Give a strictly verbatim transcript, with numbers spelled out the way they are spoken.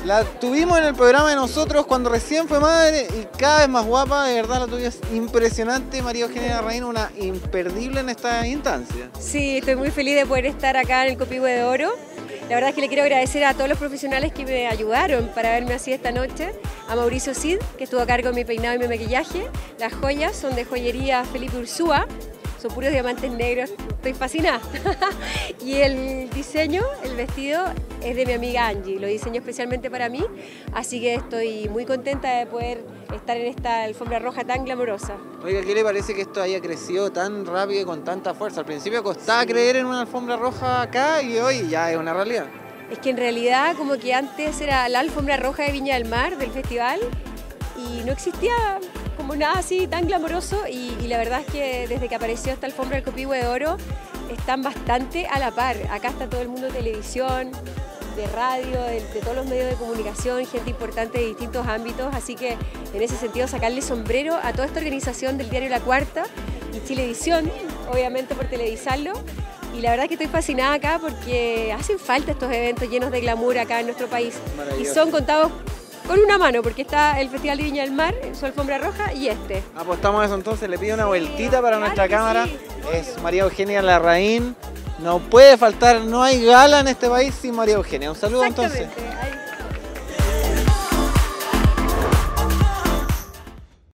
La tuvimos en el programa de nosotros cuando recién fue madre y cada vez más guapa, de verdad la tuya es impresionante, María Eugenia Larraín, una imperdible en esta instancia. Sí, estoy muy feliz de poder estar acá en el Copihue de Oro. La verdad es que le quiero agradecer a todos los profesionales que me ayudaron para verme así esta noche. A Mauricio Cid, que estuvo a cargo de mi peinado y mi maquillaje. Las joyas son de joyería Felipe Ursúa. Son puros diamantes negros, estoy fascinada. Y el diseño, el vestido, es de mi amiga Angie, lo diseñó especialmente para mí, así que estoy muy contenta de poder estar en esta alfombra roja tan glamorosa. Oiga, ¿qué le parece que esto haya crecido tan rápido y con tanta fuerza? Al principio costaba sí. creer en una alfombra roja acá y hoy ya es una realidad. Es que en realidad como que antes era la alfombra roja de Viña del Mar, del festival, y no existía como nada así tan glamoroso y, y la verdad es que desde que apareció esta alfombra del Copihue de Oro están bastante a la par. Acá está todo el mundo de televisión, de radio, de, de todos los medios de comunicación, gente importante de distintos ámbitos, así que en ese sentido sacarle sombrero a toda esta organización del diario La Cuarta y Chilevisión, obviamente por televisarlo. Y la verdad es que estoy fascinada acá porque hacen falta estos eventos llenos de glamour acá en nuestro país y son contados con una mano, porque está el Festival de Viña del Mar, su alfombra roja, y este. Apostamos a eso entonces, le pido una vueltita para claro nuestra cámara. Sí, es María Eugenia Larraín. No puede faltar, no hay gala en este país sin María Eugenia. Un saludo entonces.